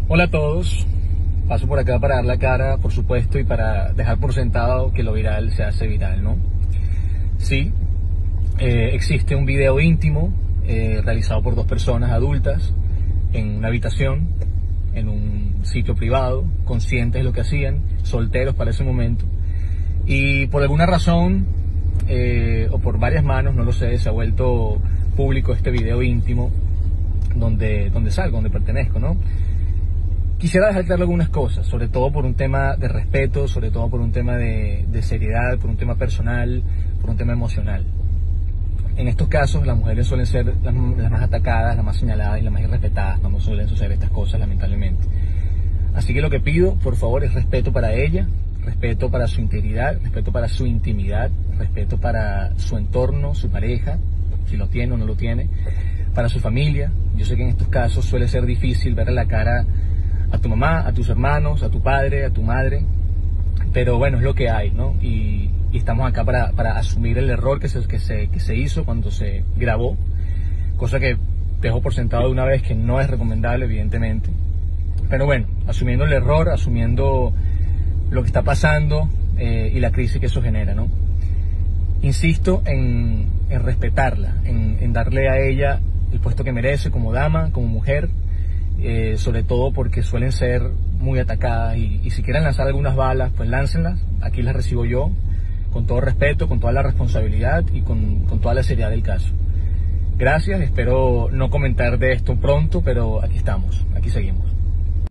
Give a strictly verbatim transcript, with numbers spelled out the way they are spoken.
Hola a todos, paso por acá para dar la cara, por supuesto, y para dejar por sentado que lo viral se hace viral, ¿no? Sí, eh, existe un video íntimo eh, realizado por dos personas adultas en una habitación, en un sitio privado, conscientes de lo que hacían, solteros para ese momento, y por alguna razón, eh, o por varias manos, no lo sé, se ha vuelto público este video íntimo donde, donde salgo, donde pertenezco, ¿no? Quisiera dejar claro algunas cosas, sobre todo por un tema de respeto, sobre todo por un tema de, de seriedad, por un tema personal, por un tema emocional. En estos casos las mujeres suelen ser las, las más atacadas, las más señaladas y las más irrespetadas cuando suelen suceder estas cosas, lamentablemente. Así que lo que pido, por favor, es respeto para ella, respeto para su integridad, respeto para su intimidad, respeto para su entorno, su pareja, si lo tiene o no lo tiene, para su familia. Yo sé que en estos casos suele ser difícil verle la cara a tu mamá, a tus hermanos, a tu padre, a tu madre, pero bueno, es lo que hay, ¿no? Y, y estamos acá para, para asumir el error que se, que, se, que se hizo cuando se grabó, cosa que dejo por sentado de una vez que no es recomendable, evidentemente. Pero bueno, asumiendo el error, asumiendo lo que está pasando eh, y la crisis que eso genera, ¿no? Insisto en, en respetarla, en, en darle a ella el puesto que merece como dama, como mujer, Eh, sobre todo porque suelen ser muy atacadas y, y si quieren lanzar algunas balas, pues láncenlas, aquí las recibo yo, con todo respeto, con toda la responsabilidad y con, con toda la seriedad del caso. Gracias, espero no comentar de esto pronto, pero aquí estamos, aquí seguimos.